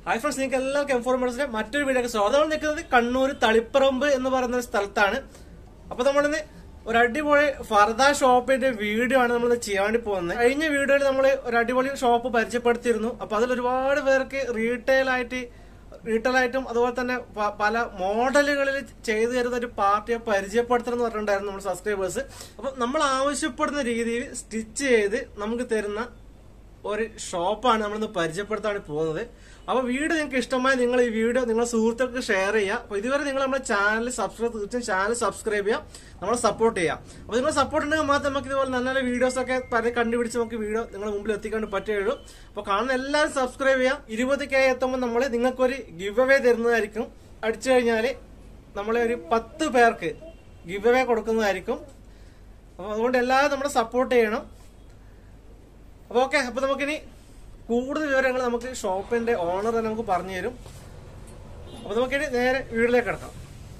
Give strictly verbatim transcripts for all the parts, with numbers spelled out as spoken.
Hi friends, you can all M four media മറ്റൊരു വീഡിയോക്ക് സ്വാഗതം. നിൽക്കുന്നത് കണ്ണൂർ തളിപ്പറമ്പ് എന്ന് പറയുന്ന സ്ഥലത്താണ്. അപ്പോൾ നമ്മൾ ഒരു അടിപൊളി ഫർദ ഷോപ്പിന്റെ വീഡിയോ ആണ് നമ്മൾ ചെയ്യാൻ വേണ്ടി പോകുന്നത്. കഴിഞ്ഞ വീഡിയോയിൽ നമ്മൾ ഒരു അടിപൊളി ഷോപ്പ് പരിചയപ്പെടുത്തിയിരുന്നു. അപ്പോൾ അതിൽ ഒരുപാട് പേർക്ക് റീറ്റെയിൽ ആയിട്ട് റീറ്റെയിൽ ആയിട്ടും അതുപോലെ തന്നെ പല മോഡലുകളിൽ ചെയ്തു തരുന്ന ഒരു പാർട്ടിയെ പരിചയപ്പെടുത്തണം എന്ന് പറഞ്ഞിട്ടുണ്ടായിരുന്നു നമ്മുടെ സബ്സ്ക്രൈബേഴ്സ്. അപ്പോൾ നമ്മൾ ആവശ്യപ്പെടുന്ന രീതിയിൽ സ്റ്റിച്ച് ചെയ്ത് നമുക്ക് തരുന്ന ഒരു ഷോപ്പാണ് നമ്മളിന്ന് പരിചയപ്പെടുത്താൻ പോകുന്നത്. അപ്പോൾ വീഡിയോ നിങ്ങൾക്ക് ഇഷ്ടമായി നിങ്ങൾ ഈ വീഡിയോ നിങ്ങളുടെ സുഹൃത്തുക്കൾക്ക് ഷെയർ ചെയ്യുക. അപ്പോൾ ഇതുവരെ നിങ്ങൾ നമ്മുടെ ചാനൽ സബ്സ്ക്രൈബ് തീർച്ചയായും ചാനൽ സബ്സ്ക്രൈബ് ചെയ്യുക, നമ്മളെ സപ്പോർട്ട് ചെയ്യുക. അപ്പോൾ നിങ്ങൾ സപ്പോർട്ട് ഉണ്ടെങ്കിൽ മാത്രം നമുക്ക് ഇതുപോലെ നല്ല നല്ല വീഡിയോസ് ഒക്കെ പറഞ്ഞ് കണ്ടുപിടിച്ച് നമുക്ക് വീഡിയോ നിങ്ങളുടെ മുമ്പിൽ എത്തിക്കാൻ പറ്റുകയുള്ളൂ. അപ്പോൾ കാണുന്ന എല്ലാവരും സബ്സ്ക്രൈബ് ചെയ്യുക. ഇരുപത് കെ എത്തുമ്പോൾ നമ്മൾ നിങ്ങൾക്കൊരു ഗിവ് അവേ തരുന്നതായിരിക്കും. അടിച്ചു കഴിഞ്ഞാൽ നമ്മളെ ഒരു പത്ത് പേർക്ക് ഗിവ് അവേ കൊടുക്കുന്നതായിരിക്കും. അപ്പോൾ അതുകൊണ്ട് എല്ലാവരും നമ്മളെ സപ്പോർട്ട് ചെയ്യണം. അപ്പോൾ ഓക്കെ, അപ്പോൾ നമുക്കിനി കൂടുതൽ വിവരങ്ങൾ നമുക്ക് ഷോപ്പിന്റെ ഓണർ തന്നെ നമുക്ക് പറഞ്ഞു തരും. അപ്പോൾ നമുക്കിനി നേരെ വീട്ടിലേക്ക് കിടക്കാം.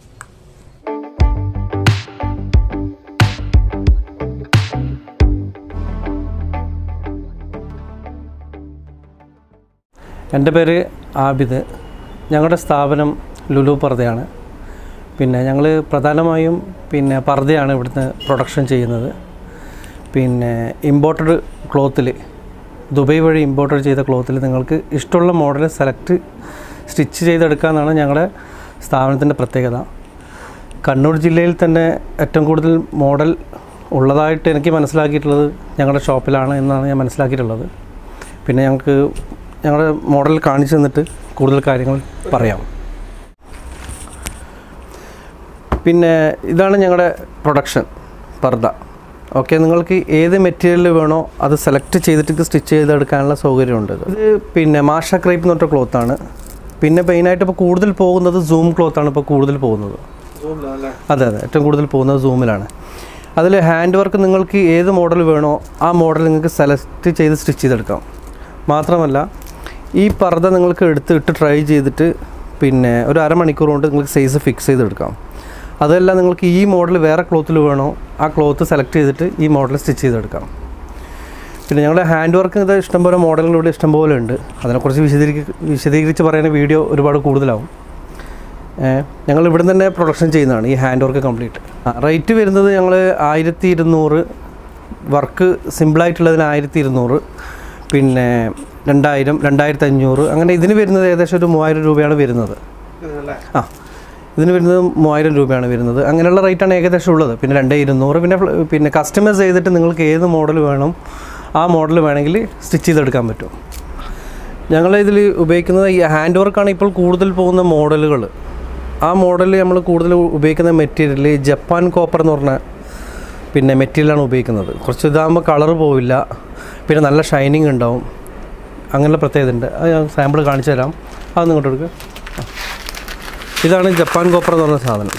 എൻ്റെ പേര് ആബിദ്. ഞങ്ങളുടെ സ്ഥാപനം ലുലു പർദയാണ്. പിന്നെ ഞങ്ങൾ പ്രധാനമായും പിന്നെ പർദയാണ് ഇവിടുന്ന് പ്രൊഡക്ഷൻ ചെയ്യുന്നത്. പിന്നെ ഇമ്പോർട്ടഡ് ക്ലോത്തിൽ ദുബായ് വഴി ഇമ്പോർട്ടഡ് ചെയ്ത ക്ലോത്തിൽ നിങ്ങൾക്ക് ഇഷ്ടമുള്ള മോഡൽ സെലക്ട് സ്റ്റിച്ച് ചെയ്തെടുക്കാമെന്നാണ് ഞങ്ങളുടെ സ്ഥാപനത്തിൻ്റെ പ്രത്യേകത. കണ്ണൂർ ജില്ലയിൽ തന്നെ ഏറ്റവും കൂടുതൽ മോഡൽ ഉള്ളതായിട്ട് എനിക്ക് മനസ്സിലാക്കിയിട്ടുള്ളത് ഞങ്ങളുടെ ഷോപ്പിലാണ് എന്നാണ് ഞാൻ മനസ്സിലാക്കിയിട്ടുള്ളത്. പിന്നെ ഞങ്ങൾക്ക് ഞങ്ങളുടെ മോഡൽ കാണിച്ചു തന്നിട്ട് കൂടുതൽ കാര്യങ്ങൾ പറയാം. പിന്നെ ഇതാണ് ഞങ്ങളുടെ പ്രൊഡക്ഷൻ പർദ. ഓക്കെ, നിങ്ങൾക്ക് ഏത് മെറ്റീരിയൽ വേണോ അത് സെലക്ട് ചെയ്തിട്ട് സ്റ്റിച്ച് ചെയ്തെടുക്കാനുള്ള സൗകര്യമുണ്ട്. ഇത് പിന്നെ മാഷ ക്രേപ്പ് എന്ന് പറഞ്ഞ ക്ലോത്താണ്. പിന്നെ മെയിനായിട്ട് ഇപ്പോൾ കൂടുതൽ പോകുന്നത് സൂം ക്ലോത്താണ് ഇപ്പോൾ കൂടുതൽ പോകുന്നത്. അതെ അതെ ഏറ്റവും കൂടുതൽ പോകുന്നത് സൂമിലാണ്. അതിൽ ഹാൻഡ് വർക്ക് നിങ്ങൾക്ക് ഏത് മോഡൽ വേണോ ആ മോഡൽ നിങ്ങൾക്ക് സെലക്ട് ചെയ്ത് സ്റ്റിച്ച് ചെയ്തെടുക്കാം. മാത്രമല്ല ഈ പർദ നിങ്ങൾക്ക് എടുത്ത് ഇട്ട് ട്രൈ ചെയ്തിട്ട് പിന്നെ ഒരു അരമണിക്കൂർ കൊണ്ട് നിങ്ങൾക്ക് സൈസ് ഫിക്സ് ചെയ്തെടുക്കാം. അതല്ല നിങ്ങൾക്ക് ഈ മോഡൽ വേറെ ക്ലോത്തിൽ വേണോ ആ ക്ലോത്ത് സെലക്ട് ചെയ്തിട്ട് ഈ മോഡൽ സ്റ്റിച്ച് ചെയ്തെടുക്കാം. പിന്നെ ഞങ്ങളുടെ ഹാൻഡ് വർക്ക് ഇത് ഇഷ്ടംപോലെ മോഡലുകൾ ഇവിടെ ഇഷ്ടംപോലെ ഉണ്ട്. അതിനെക്കുറിച്ച് വിശദീകരി വിശദീകരിച്ച് പറയുന്ന വീഡിയോ ഒരുപാട് കൂടുതലാവും. ഞങ്ങൾ ഇവിടെ തന്നെ പ്രൊഡക്ഷൻ ചെയ്യുന്നതാണ് ഈ ഹാൻഡ് വർക്ക് കംപ്ലീറ്റ്. റേറ്റ് വരുന്നത് ഞങ്ങൾ ആയിരത്തി ഇരുന്നൂറ് വർക്ക് സിമ്പിളായിട്ടുള്ളതിന് ആയിരത്തി ഇരുന്നൂറ് പിന്നെ രണ്ടായിരം രണ്ടായിരത്തി അഞ്ഞൂറ് അങ്ങനെ ഇതിന് വരുന്നത് ഏകദേശം ഒരു മൂവായിരം രൂപയാണ് വരുന്നത്. ആ ഇതിന് വരുന്നത് മൂവായിരം രൂപയാണ് വരുന്നത്. അങ്ങനെയുള്ള റേറ്റാണ് ഏകദേശം ഉള്ളത്. പിന്നെ രണ്ട് ഇരുന്നൂറ് പിന്നെ പിന്നെ കസ്റ്റമൈസ് ചെയ്തിട്ട് നിങ്ങൾക്ക് ഏത് മോഡൽ വേണം ആ മോഡൽ വേണമെങ്കിൽ സ്റ്റിച്ച് ചെയ്തെടുക്കാൻ പറ്റും. ഞങ്ങൾ ഇതിൽ ഉപയോഗിക്കുന്നത് ഈ ഹാൻഡ് വർക്കാണ് ഇപ്പോൾ കൂടുതൽ പോകുന്ന മോഡലുകൾ. ആ മോഡൽ നമ്മൾ കൂടുതൽ ഉപയോഗിക്കുന്ന മെറ്റീരിയൽ ജപ്പാൻ കോപ്പർ എന്ന് പറഞ്ഞ പിന്നെ മെറ്റീരിയലാണ് ഉപയോഗിക്കുന്നത്. കുറച്ച് ഇതാകുമ്പോൾ കളറ് പോവില്ല, പിന്നെ നല്ല ഷൈനിങ് ഉണ്ടാവും. അങ്ങനെയുള്ള പ്രത്യേകത ഉണ്ട്. അത് ഞാൻ സാമ്പിൾ കാണിച്ചു തരാം. അത് നിങ്ങോട്ട് എടുക്കുക. ഇതാണ് ജപ്പാൻ കോപ്പർ എന്ന് പറഞ്ഞ സാധനം.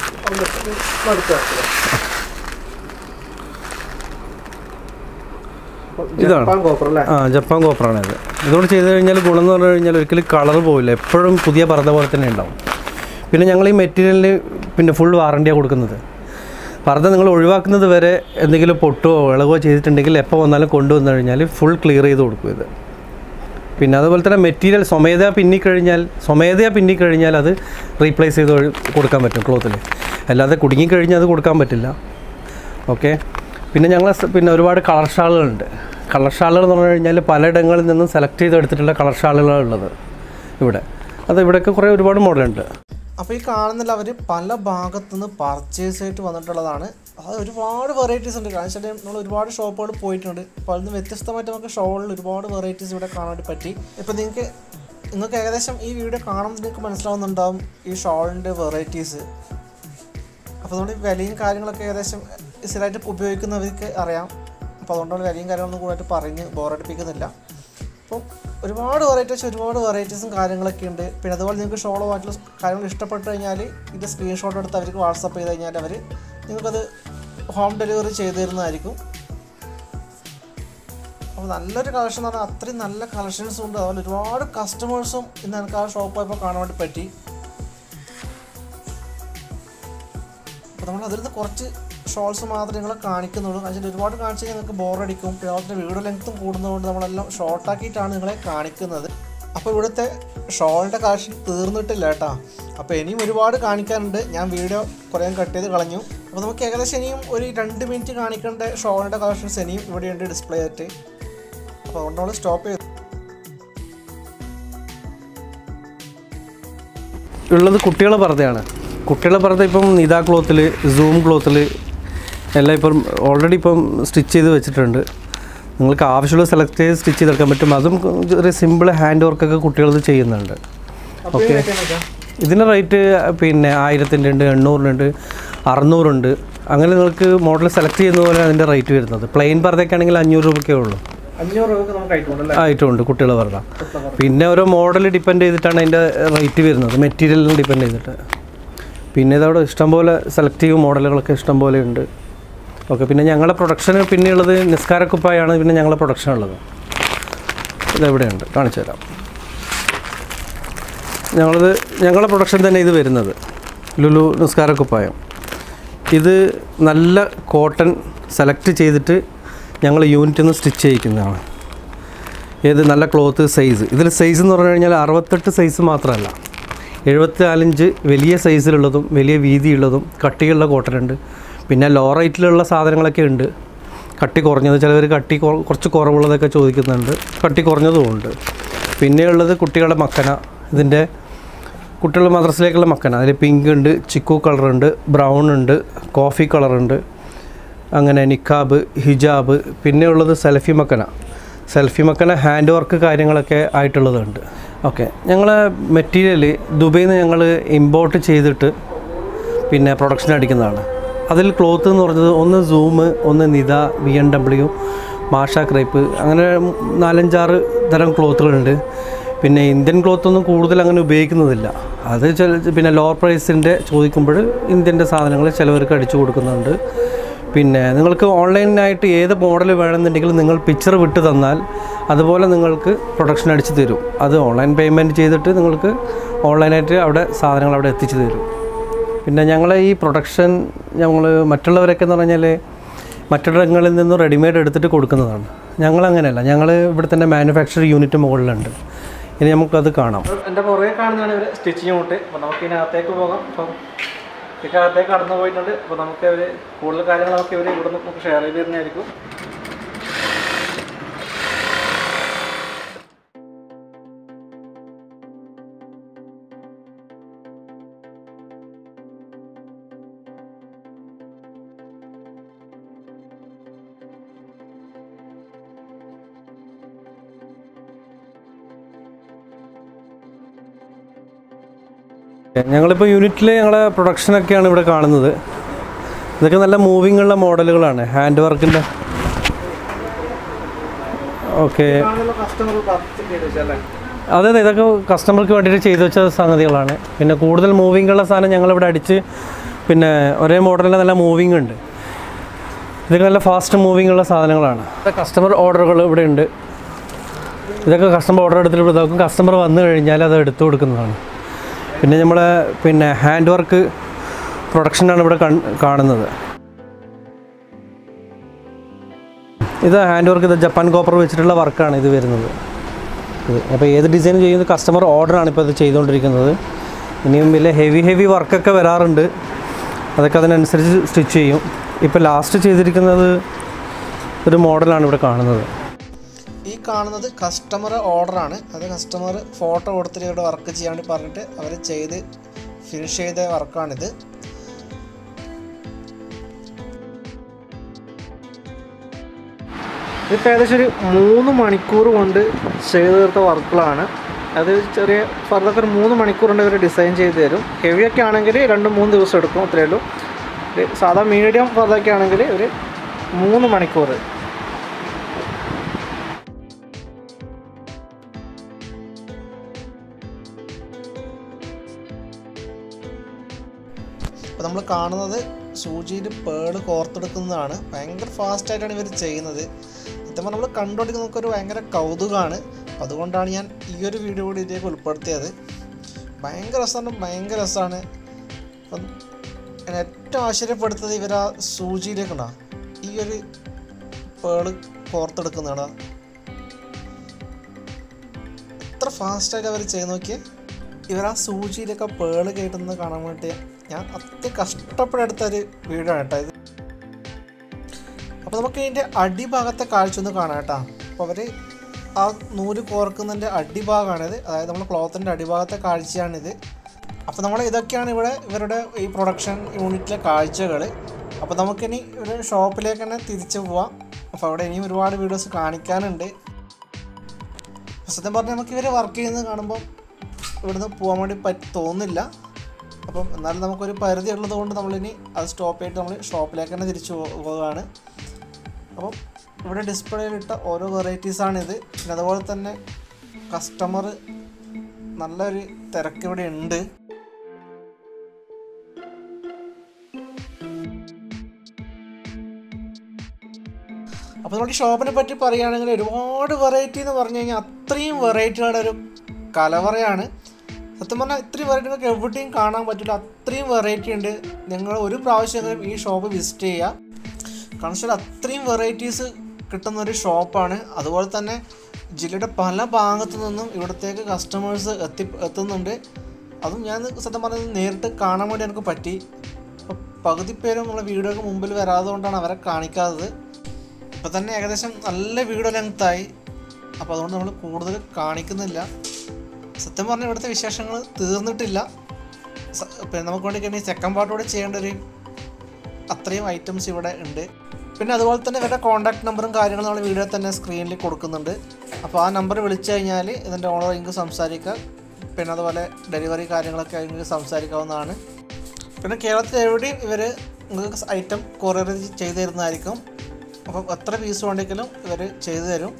ഇതാണ് ആ ജപ്പാൻ കോപ്പറാണ് ഇത്. ഇതുകൊണ്ട് ചെയ്ത് കഴിഞ്ഞാൽ ഗുണം എന്ന് പറഞ്ഞു കഴിഞ്ഞാൽ ഒരിക്കലും കളർ പോവില്ല, എപ്പോഴും പുതിയ പർദ പോലെ തന്നെ ഉണ്ടാവും. പിന്നെ ഞങ്ങൾ ഈ മെറ്റീരിയലിന് പിന്നെ ഫുൾ വാറണ്ടിയാണ് കൊടുക്കുന്നത്. പർദ നിങ്ങൾ ഒഴിവാക്കുന്നത് വരെ എന്തെങ്കിലും പൊട്ടോ ഇളകോ ചെയ്തിട്ടുണ്ടെങ്കിൽ എപ്പോൾ വന്നാലും കൊണ്ടുവന്നു കഴിഞ്ഞാൽ ഫുൾ ക്ലിയർ ചെയ്ത് കൊടുക്കും ഇത്. പിന്നെ അതുപോലെ തന്നെ മെറ്റീരിയൽ സ്വമേധയാ പിന്നിക്കഴിഞ്ഞാൽ സ്വമേധയാ പിന്നിക്കഴിഞ്ഞാൽ അത് റീപ്ലേസ് ചെയ്ത് കൊടുക്കാൻ പറ്റും ക്ലോത്തിൽ. അല്ലാതെ കുടുങ്ങിക്കഴിഞ്ഞാൽ അത് കൊടുക്കാൻ പറ്റില്ല. ഓക്കെ, പിന്നെ ഞങ്ങൾ പിന്നെ ഒരുപാട് കളർ ഷാളുകളുണ്ട്. കളർ ഷാളുകൾ എന്ന് പറഞ്ഞു കഴിഞ്ഞാൽ പലയിടങ്ങളിൽ നിന്നും സെലക്ട് ചെയ്തെടുത്തിട്ടുള്ള കളർ ഷാളുകളാണ് ഉള്ളത് ഇവിടെ. അത് ഇവിടെയൊക്കെ കുറേ ഒരുപാട് മോഡലുണ്ട്. അപ്പോൾ ഈ കാണുന്നില്ല അവർ പല ഭാഗത്തു നിന്ന് പർച്ചേസ് ആയിട്ട് വന്നിട്ടുള്ളതാണ്. അത് ഒരുപാട് വെറൈറ്റീസ് ഉണ്ട്. കാരണം വെച്ചാൽ നമ്മൾ ഒരുപാട് ഷോപ്പുകൾ പോയിട്ടുണ്ട്. അപ്പോൾ അതിന് വ്യത്യസ്തമായിട്ട് നമുക്ക് ഷോളിൽ ഒരുപാട് വെറൈറ്റീസ് ഇവിടെ കാണാൻ വേണ്ടി പറ്റി. ഇപ്പോൾ നിങ്ങൾക്ക് നിങ്ങൾക്ക് ഏകദേശം ഈ വീഡിയോ കാണുമ്പോൾ നിങ്ങൾക്ക് മനസ്സിലാവുന്നുണ്ടാവും ഈ ഷോളിൻ്റെ വെറൈറ്റീസ്. അപ്പോൾ അതുകൊണ്ട് വിലയും കാര്യങ്ങളൊക്കെ ഏകദേശം സ്ഥിരമായിട്ട് ഉപയോഗിക്കുന്നവർക്ക് അറിയാം. അപ്പോൾ അതുകൊണ്ടാണ് വിലയും കാര്യങ്ങളൊന്നും കൂടുതലായിട്ട് പറഞ്ഞ് ബോറടിപ്പിക്കുന്നില്ല. അപ്പോൾ ഒരുപാട് വെറൈറ്റീസ് ഒരുപാട് വെറൈറ്റീസും കാര്യങ്ങളൊക്കെ ഉണ്ട്. പിന്നെ അതുപോലെ നിങ്ങൾക്ക് ഷോളുമായിട്ടുള്ള കാര്യങ്ങൾ ഇഷ്ടപ്പെട്ട് കഴിഞ്ഞാൽ ഇത് സ്ക്രീൻഷോട്ട് എടുത്ത് അവർക്ക് വാട്സപ്പ് ചെയ്ത് കഴിഞ്ഞാൽ അവർ നിങ്ങൾക്കത് ഹോം ഡെലിവറി ചെയ്ത് തരുന്നതായിരിക്കും. അപ്പോൾ നല്ലൊരു കളക്ഷൻ എന്ന് പറഞ്ഞാൽ അത്രയും നല്ല കളക്ഷൻസും ഉണ്ട്. അതുപോലെ ഒരുപാട് കസ്റ്റമേഴ്സും ഇന്ന് എനിക്ക് ആ ഷോപ്പ് പോയപ്പോൾ കാണാൻ വേണ്ടി പറ്റി. അപ്പോൾ നമ്മൾ അതിൽ നിന്ന് കുറച്ച് ഷോൾസ് മാത്രമേ നിങ്ങളെ കാണിക്കുന്നുള്ളൂ. കാരണം ഒരുപാട് കാണിച്ചാൽ നിങ്ങൾക്ക് ബോറടിക്കും. പിന്നെ അതുപോലെ വീഡിയോ ലെങ്ത്തും കൂടുന്നതുകൊണ്ട് നമ്മളെല്ലാം ഷോർട്ടാക്കിയിട്ടാണ് നിങ്ങളെ കാണിക്കുന്നത്. അപ്പോൾ ഇവിടുത്തെ ഷോളിൻ്റെ കളക്ഷൻ തീർന്നിട്ടില്ല കേട്ടോ. അപ്പോൾ ഇനിയും ഒരുപാട് കാണിക്കാനുണ്ട്. ഞാൻ വീഡിയോ കുറേ കട്ട് ചെയ്ത് കളഞ്ഞു. അപ്പോൾ നമുക്ക് ഏകദേശം ഇനിയും ഒരു രണ്ട് മിനിറ്റ് കാണിക്കേണ്ട ഷോളിൻ്റെ കളക്ഷൻസ് ഇനിയും ഇവിടെയുണ്ട് ഡിസ്പ്ലേ ആയിട്ട്. അപ്പോൾ അതുകൊണ്ട് നമ്മൾ സ്റ്റോപ്പ് ചെയ്തു. ഉള്ളത് കുട്ടികളുടെ പർദ്ദയാണ്. കുട്ടികളുടെ പർദ്ദ ഇപ്പം നിതാ ക്ലോത്തിൽ, സൂം ക്ലോത്തിൽ എല്ലാം ഇപ്പം ഓൾറെഡി ഇപ്പം സ്റ്റിച്ച് ചെയ്ത് വെച്ചിട്ടുണ്ട്. നിങ്ങൾക്ക് ആവശ്യമുള്ള സെലക്ട് ചെയ്ത് സ്റ്റിച്ച് ചെയ്തെടുക്കാൻ പറ്റും. അതും ഒരു സിമ്പിൾ ഹാൻഡ് വർക്കൊക്കെ കുട്ടികളത് ചെയ്യുന്നുണ്ട്. ഓക്കെ, ഇതിൻ്റെ റേറ്റ് പിന്നെ ആയിരത്തിൻ്റെ ഉണ്ട്, എണ്ണൂറിനുണ്ട്, അറുന്നൂറുണ്ട്. അങ്ങനെ നിങ്ങൾക്ക് മോഡൽ സെലക്ട് ചെയ്യുന്ന പോലെ അതിൻ്റെ റേറ്റ് വരുന്നത്. പ്ലെയിൻ പർദ്ദയ്ക്കാണെങ്കിൽ അഞ്ഞൂറ് രൂപയ്ക്കേ ഉള്ളൂ. അഞ്ഞൂറ് രൂപ നമുക്ക് ആയിട്ടുണ്ട് കുട്ടികളുടെ പർദ്ദ. പിന്നെ ഓരോ മോഡൽ ഡിപ്പെൻഡ് ചെയ്തിട്ടാണ് അതിൻ്റെ റേറ്റ് വരുന്നത്, മെറ്റീരിയലിന് ഡിപ്പെൻഡ് ചെയ്തിട്ട്. പിന്നെ ഇതവിടെ ഇഷ്ടംപോലെ സെലക്റ്റീവ് മോഡലുകളൊക്കെ ഇഷ്ടംപോലെ ഉണ്ട്. ഓക്കെ, പിന്നെ ഞങ്ങളുടെ പ്രൊഡക്ഷന് പിന്നെയുള്ളത് നിസ്കാരക്കുപ്പായാണ്. പിന്നെ ഞങ്ങളുടെ പ്രൊഡക്ഷൻ ഉള്ളത് ഇതെവിടെയുണ്ട്, കാണിച്ചു തരാം. ഞങ്ങളത് ഞങ്ങളുടെ പ്രൊഡക്ഷൻ തന്നെ ഇത് വരുന്നത് ലുലു നിസ്കാരക്കുപ്പായം. ഇത് നല്ല കോട്ടൺ സെലക്ട് ചെയ്തിട്ട് ഞങ്ങൾ യൂണിറ്റിൽ നിന്ന് സ്റ്റിച്ച് ചെയ്യിക്കുന്നതാണ്. ഏത് നല്ല ക്ലോത്ത് സൈസ്. ഇതിൽ സൈസ് എന്ന് പറഞ്ഞു കഴിഞ്ഞാൽ അറുപത്തെട്ട് സൈസ് മാത്രമല്ല, എഴുപത്തി നാലിഞ്ച് വലിയ സൈസിലുള്ളതും വലിയ വീതിയുള്ളതും കട്ടിയുള്ള കോട്ടൺ ഉണ്ട്. പിന്നെ ലോ റേറ്റിലുള്ള സാധനങ്ങളൊക്കെ ഉണ്ട്. കട്ടി കുറഞ്ഞത്, ചിലവർ കട്ടി കുറച്ച് കുറവുള്ളതൊക്കെ ചോദിക്കുന്നുണ്ട്, കട്ടി കുറഞ്ഞതും ഉണ്ട്. പിന്നെയുള്ളത് കുട്ടികളുടെ മക്കന. ഇതിൻ്റെ കുട്ടികളുടെ മദ്രസിലേക്കുള്ള മക്കന. അതിൽ പിങ്ക് ഉണ്ട്, ചിക്കു കളറുണ്ട്, ബ്രൗൺ ഉണ്ട്, കോഫി കളറുണ്ട്, അങ്ങനെ നിക്കാബ്, ഹിജാബ്. പിന്നെയുള്ളത് സെൽഫി മക്കന. സെൽഫി മക്കന ഹാൻഡ് വർക്ക് കാര്യങ്ങളൊക്കെ ആയിട്ടുള്ളതുണ്ട്. ഓക്കെ, ഞങ്ങൾ മെറ്റീരിയൽ ദുബൈയിൽ നിന്ന് ഞങ്ങൾ ഇമ്പോർട്ട് ചെയ്തിട്ട് പിന്നെ പ്രൊഡക്ഷൻ അടിക്കുന്നതാണ്. അതിൽ ക്ലോത്ത് എന്ന് പറഞ്ഞത് ഒന്ന് സൂം, ഒന്ന് നിത, ബി എം ഡബ്ല്യു, മാഷ ക്രൈപ്പ്, അങ്ങനെ നാലഞ്ചാറ് തരം ക്ലോത്തുകളുണ്ട്. പിന്നെ ഇന്ത്യൻ ക്ലോത്തൊന്നും കൂടുതൽ അങ്ങനെ ഉപയോഗിക്കുന്നതില്ല. അത് ചില പിന്നെ ലോവർ പ്രൈസിൻ്റെ ചോദിക്കുമ്പോൾ ഇന്ത്യൻ്റെ സാധനങ്ങൾ ചിലവർക്ക് അടിച്ചു കൊടുക്കുന്നുണ്ട്. പിന്നെ നിങ്ങൾക്ക് ഓൺലൈനായിട്ട് ഏത് മോഡൽ വേണമെന്നുണ്ടെങ്കിലും നിങ്ങൾ പിക്ചർ വിട്ട് തന്നാൽ അതുപോലെ നിങ്ങൾക്ക് പ്രൊഡക്ഷൻ അടിച്ച് തരും. അത് ഓൺലൈൻ പേയ്മെൻറ്റ് ചെയ്തിട്ട് നിങ്ങൾക്ക് ഓൺലൈനായിട്ട് അവിടെ സാധനങ്ങൾ അവിടെ എത്തിച്ചു തരും. പിന്നെ ഞങ്ങളെ ഈ പ്രൊഡക്ഷൻ ഞങ്ങൾ മറ്റുള്ളവരൊക്കെ എന്ന് പറഞ്ഞാൽ മറ്റിടങ്ങളിൽ നിന്നും റെഡിമെയ്ഡ് എടുത്തിട്ട് കൊടുക്കുന്നതാണ്. ഞങ്ങളങ്ങനെയല്ല, ഞങ്ങൾ ഇവിടെ തന്നെ മാനുഫാക്ചർ യൂണിറ്റ് മുകളിലുണ്ട്. ഇനി നമുക്കത് കാണാം. എൻ്റെ പുറകെ കാണുന്നതാണ് ഇവർ സ്റ്റിച്ചിങ് യൂണിറ്റ്. അപ്പോൾ നമുക്ക് ഇതിനകത്തേക്ക് പോകാം. അപ്പം ഇതിനകത്തേക്ക് കടന്നു പോയിട്ടുണ്ട്. അപ്പോൾ നമുക്ക് ഇവർ കൂടുതൽ കാര്യങ്ങളൊക്കെ ഇവർ ഇവിടെ നിന്ന് നമുക്ക് ഷെയർ ചെയ്ത് തരുന്നതായിരിക്കും. ഞങ്ങളിപ്പോൾ യൂണിറ്റിൽ ഞങ്ങളെ പ്രൊഡക്ഷനൊക്കെയാണ് ഇവിടെ കാണുന്നത്. ഇതൊക്കെ നല്ല മൂവിങ് ഉള്ള മോഡലുകളാണ്, ഹാൻഡ് വർക്കിൻ്റെ. ഓക്കെ, അതെ അതെ, ഇതൊക്കെ കസ്റ്റമർക്ക് വേണ്ടിയിട്ട് ചെയ്തു വെച്ച സംഗതികളാണ്. പിന്നെ കൂടുതൽ മൂവിങ് ഉള്ള സാധനം ഞങ്ങളിവിടെ അടിച്ച് പിന്നെ ഒരേ മോഡലിൽ നല്ല മൂവിങ് ഉണ്ട്. ഇതൊക്കെ നല്ല ഫാസ്റ്റ് മൂവിങ് ഉള്ള സാധനങ്ങളാണ്. കസ്റ്റമർ ഓർഡറുകൾ ഇവിടെ ഉണ്ട്. ഇതൊക്കെ കസ്റ്റമർ ഓർഡർ എടുത്തിട്ട് ഇതൊക്കെ കസ്റ്റമർ വന്നു കഴിഞ്ഞാൽ അത് എടുത്തു കൊടുക്കുന്നതാണ്. പിന്നെ നമ്മളെ പിന്നെ ഹാൻഡ് വർക്ക് പ്രൊഡക്ഷനാണ് ഇവിടെ കാണുന്നത്. ഇത് ഹാൻഡ് വർക്ക്, ഇത് ജപ്പാൻ കോപ്പർ വെച്ചിട്ടുള്ള വർക്കാണ് ഇത് വരുന്നത്. ഇത് അപ്പോൾ ഏത് ഡിസൈൻ ചെയ്യുന്നത് കസ്റ്റമർ ഓർഡറാണ് ഇപ്പോൾ ഇത് ചെയ്തുകൊണ്ടിരിക്കുന്നത്. ഇനിയും വലിയ ഹെവി ഹെവി വർക്കൊക്കെ വരാറുണ്ട്, അതൊക്കെ അതിനനുസരിച്ച് സ്റ്റിച്ച് ചെയ്യും. ഇപ്പോൾ ലാസ്റ്റ് ചെയ്തിരിക്കുന്നത് ഒരു മോഡലാണ് ഇവിടെ കാണുന്നത്. ഈ കാണുന്നത് കസ്റ്റമർ ഓർഡറാണ്. അത് കസ്റ്റമർ ഫോട്ടോ കൊടുത്തിട്ട് ഇവിടെ വർക്ക് ചെയ്യാൻ വേണ്ടി പറഞ്ഞിട്ട് അവർ ചെയ്ത് ഫിനിഷ് ചെയ്ത വർക്കാണിത്. ഇതിപ്പോൾ ഏകദേശം ഒരു മൂന്ന് മണിക്കൂർ കൊണ്ട് ചെയ്ത് തീർത്ത വർക്കുകളാണ്. അത് ചെറിയ ഫർദൊക്കെ ഒരു മൂന്ന് മണിക്കൂർ കൊണ്ട് ഇവർ ഡിസൈൻ ചെയ്ത് തരും. ഹെവിയൊക്കെ ആണെങ്കിൽ രണ്ട് മൂന്ന് ദിവസം എടുക്കും, അത്രയേ ഉള്ളൂ. സാധാ മീഡിയം ഫർദൊക്കെ ആണെങ്കിൽ ഒരു മൂന്ന് മണിക്കൂർ. അപ്പോൾ നമ്മൾ കാണുന്നത് സൂചിയിൽ പേള് കോർത്തെടുക്കുന്നതാണ്. ഭയങ്കര ഫാസ്റ്റായിട്ടാണ് ഇവർ ചെയ്യുന്നത്. സത്യமாக നമ്മൾ കണ്ടുകൊണ്ടിരിക്കുന്ന നമുക്കൊരു ഭയങ്കര കൗതുകമാണ്. അതുകൊണ്ടാണ് ഞാൻ ഈ ഒരു വീഡിയോ കൂടി ഇതിലേക്ക് ഉൾപ്പെടുത്തിയത്. ഭയങ്കര രസമാണ്, ഭയങ്കര രസമാണ്. അപ്പം ഏറ്റവും ആശ്ചര്യപ്പെടുത്തത് ഇവർ ആ സൂചിയിലേക്കുണ്ടാ ഈ ഒരു പേള് കോർത്തെടുക്കുന്നതാണ്. എത്ര ഫാസ്റ്റായിട്ട് അവർ ചെയ്ത് നോക്കിയാൽ ഇവർ ആ സൂചിയിലൊക്കെ പേള് കയറ്റുന്നത് കാണാൻ വേണ്ടി ഞാൻ അത്ര കഷ്ടപ്പെട്ടെടുത്തൊരു വീഡിയോ ആണ് കേട്ടോ ഇത്. അപ്പോൾ നമുക്ക് ഇതിൻ്റെ അടിഭാഗത്തെ കാഴ്ച ഒന്ന് കാണാം കേട്ടോ. അപ്പോൾ അവർ ആ നൂല് കോർക്കുന്നതിൻ്റെ അടിഭാഗമാണിത്, അതായത് നമ്മൾ ക്ലോത്തിൻ്റെ അടിഭാഗത്തെ കാഴ്ചയാണിത്. അപ്പോൾ നമ്മൾ ഇതൊക്കെയാണ് ഇവിടെ ഇവരുടെ ഈ പ്രൊഡക്ഷൻ യൂണിറ്റിലെ കാഴ്ചകൾ. അപ്പോൾ നമുക്കിനി ഒരു ഷോപ്പിലേക്ക് തന്നെ തിരിച്ചു പോവാം. അപ്പോൾ അവിടെ ഇനിയും ഒരുപാട് വീഡിയോസ് കാണിക്കാനുണ്ട്. സത്യം പറഞ്ഞാൽ നമുക്ക് ഇവർ വർക്ക് ചെയ്യുന്നത് കാണുമ്പോൾ ഇവിടുന്ന് പോകാൻ വേണ്ടി പറ്റി തോന്നില്ല. അപ്പം എന്നാലും നമുക്കൊരു പരിധി ഉള്ളത് കൊണ്ട് നമ്മളിനി അത് സ്റ്റോപ്പ് ചെയ്തിട്ട് നമ്മൾ ഷോപ്പിലേക്ക് തന്നെ തിരിച്ചു പോവുകയാണ്. അപ്പം ഇവിടെ ഡിസ്പ്ലേയിലിട്ട ഓരോ വെറൈറ്റീസാണിത്. പിന്നെ അതുപോലെ തന്നെ കസ്റ്റമർ നല്ലൊരു തിരക്ക് ഇവിടെ ഉണ്ട്. അപ്പോൾ നമ്മുടെ ഷോപ്പിനെ പറ്റി പറയുകയാണെങ്കിൽ ഒരുപാട് വെറൈറ്റി എന്ന് പറഞ്ഞു കഴിഞ്ഞാൽ അത്രയും വെറൈറ്റികളുടെ ഒരു കലവറയാണ്. സത്യം പറഞ്ഞാൽ ഇത്രയും വെറൈറ്റി നമുക്ക് എവിടെയും കാണാൻ പറ്റില്ല, അത്രയും വെറൈറ്റി ഉണ്ട്. നിങ്ങൾ ഒരു പ്രാവശ്യമെങ്കിലും ഈ ഷോപ്പ് വിസിറ്റ് ചെയ്യുക. കാരണം വെച്ചാൽ അത്രയും വെറൈറ്റീസ് കിട്ടുന്നൊരു ഷോപ്പാണ്. അതുപോലെ തന്നെ ജില്ലയുടെ പല ഭാഗത്തു നിന്നും ഇവിടത്തേക്ക് കസ്റ്റമേഴ്സ് എത്തി എത്തുന്നുണ്ട്. അതും ഞാൻ സത്യം പറഞ്ഞത് നേരിട്ട് കാണാൻ വേണ്ടി എനിക്ക് പറ്റി. അപ്പോൾ പകുതി പേരും നമ്മളെ വീഡിയോക്ക് മുമ്പിൽ വരാതെ കൊണ്ടാണ് അവരെ കാണിക്കാത്തത്. ഇപ്പോൾ തന്നെ ഏകദേശം നല്ല വീഡിയോ ലെങ്തായി. അപ്പോൾ അതുകൊണ്ട് നമ്മൾ കൂടുതൽ കാണിക്കുന്നില്ല. സത്യം പറഞ്ഞാൽ ഇവിടുത്തെ വിശേഷങ്ങൾ തീർന്നിട്ടില്ല. പിന്നെ നമുക്ക് വേണ്ടി സെക്കൻഡ് പാർട്ടോടെ ചെയ്യേണ്ട ഒരു അത്രയും ഐറ്റംസ് ഇവിടെ ഉണ്ട്. പിന്നെ അതുപോലെ തന്നെ ഇവരുടെ കോൺടാക്ട് നമ്പറും കാര്യങ്ങളും നമ്മൾ വീഡിയോ തന്നെ സ്ക്രീനിൽ കൊടുക്കുന്നുണ്ട്. അപ്പോൾ ആ നമ്പർ വിളിച്ചു കഴിഞ്ഞാൽ ഇതിൻ്റെ ഓണർ നിങ്ങൾക്ക് സംസാരിക്കാം. പിന്നെ അതുപോലെ ഡെലിവറി കാര്യങ്ങളൊക്കെ നിങ്ങൾക്ക് സംസാരിക്കാവുന്നതാണ്. പിന്നെ കേരളത്തിൽ എവിടെയും ഇവർ നിങ്ങൾക്ക് ഐറ്റം കൊറിയർ ചെയ്ത് തരുന്നതായിരിക്കും. അപ്പം എത്ര പീസ് വേണ്ടെങ്കിലും ഇവർ ചെയ്തു തരും.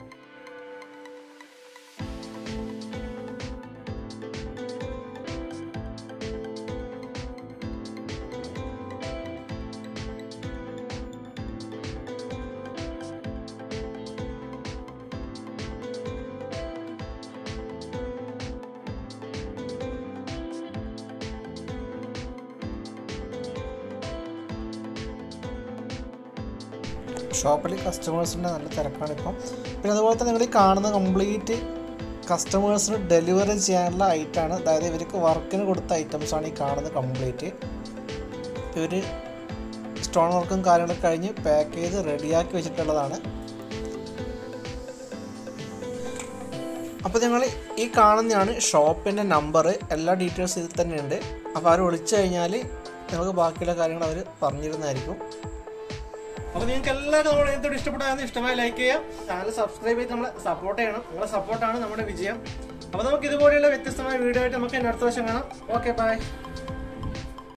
ഷോപ്പിൽ കസ്റ്റമേഴ്സിൻ്റെ നല്ല തിരക്കാണ് ഇപ്പം. പിന്നെ അതുപോലെ തന്നെ നിങ്ങൾ ഈ കാണുന്ന കംപ്ലീറ്റ് കസ്റ്റമേഴ്സിന് ഡെലിവറി ചെയ്യാനുള്ള ഐറ്റമാണ്. അതായത് ഇവർക്ക് വർക്കിന് കൊടുത്ത ഐറ്റംസാണ് ഈ കാണുന്നത് കംപ്ലീറ്റ്. ഇവർ സ്റ്റോൺ വർക്കും കാര്യങ്ങളൊക്കെ കഴിഞ്ഞ് പാക്ക് ചെയ്ത് റെഡിയാക്കി വെച്ചിട്ടുള്ളതാണ്. അപ്പോൾ നിങ്ങൾ ഈ കാണുന്നതാണ് ഷോപ്പിൻ്റെ നമ്പർ. എല്ലാ ഡീറ്റെയിൽസ് ഇതിൽ തന്നെയുണ്ട്. അപ്പോൾ അവർ വിളിച്ചു കഴിഞ്ഞാൽ നിങ്ങൾക്ക് ബാക്കിയുള്ള കാര്യങ്ങൾ അവർ പറഞ്ഞിരുന്നതായിരിക്കും. അപ്പോൾ നിങ്ങൾക്ക് എല്ലാവരും നമ്മുടെ എന്തൊരു ഇഷ്ടപ്പെട്ടാൽ ഇഷ്ടമായി ലൈക്ക് ചെയ്യാം, ചാനൽ സബ്സ്ക്രൈബ് ചെയ്ത് നമ്മളെ സപ്പോർട്ട് ചെയ്യണം. നിങ്ങളുടെ സപ്പോർട്ടാണ് നമ്മുടെ വിജയം. അപ്പോൾ നമുക്ക് ഇതുപോലെയുള്ള വ്യത്യസ്തമായ വീഡിയോ ആയിട്ട് നമുക്ക് അടുത്ത വർഷം കാണാം. Okay, by.